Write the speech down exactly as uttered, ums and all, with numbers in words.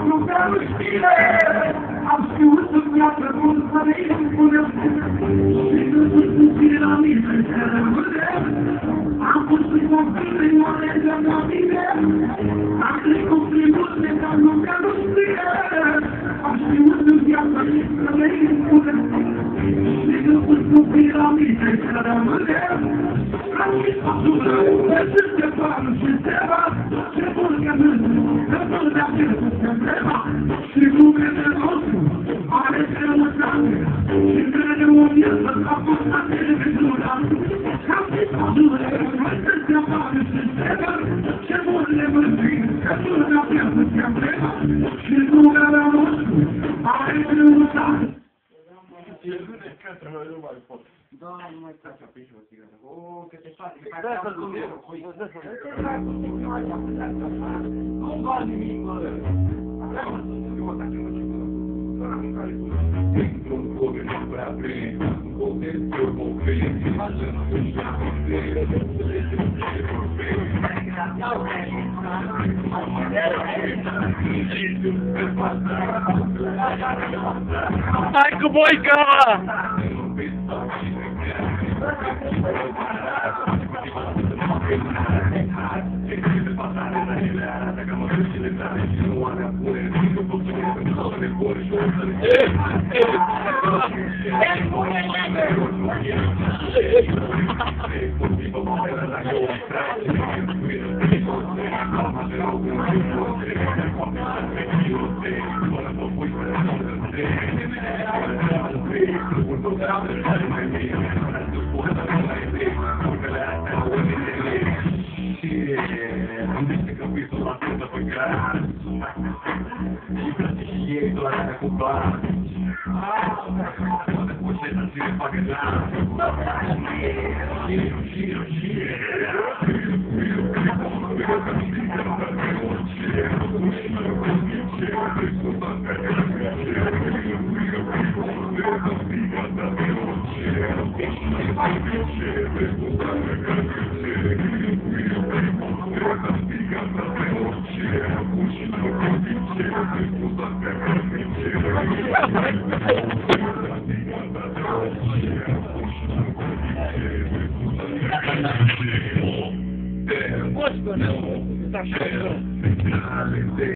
nu vreau știre, am știut în viață cum să ne impunem, și nu sunt puțin la mine, să rămânem, am pus în copil în monedă la mine, am trecut prin multe, dar nu vreau știre, am știut în viață cum să ne impunem, și nu sunt puțin la mine, să rămânem, am știut de ce bani și ceva, ce bun că nu, că nu le-am pierdut problema, și numele nostru are greutate, și crede o viață ca posta televizura, ca fi pădure, de ce bani și ceva, ce bun le mântim, că nu le-am pierdut problema, și numele nostru are greutate. Da, nu mai stai așa pe jos, țigară. O, că te faci, că Da, să-l cum eu. Că te faci cum eu, nu mai așa. Nu-mi va nimic, bă. Așa mă sunt eu, dacă nu știu, bă. Doar am care cu mă. Nu-mi code nu prea vrei, nu code eu mă vrei, așa nu știu cum vrei, Hai cu boica! Am visto che qui sono la cosa poi grande, i pratici la rana cubana, poi se non si ne fa che giro, giro, Господи, так що?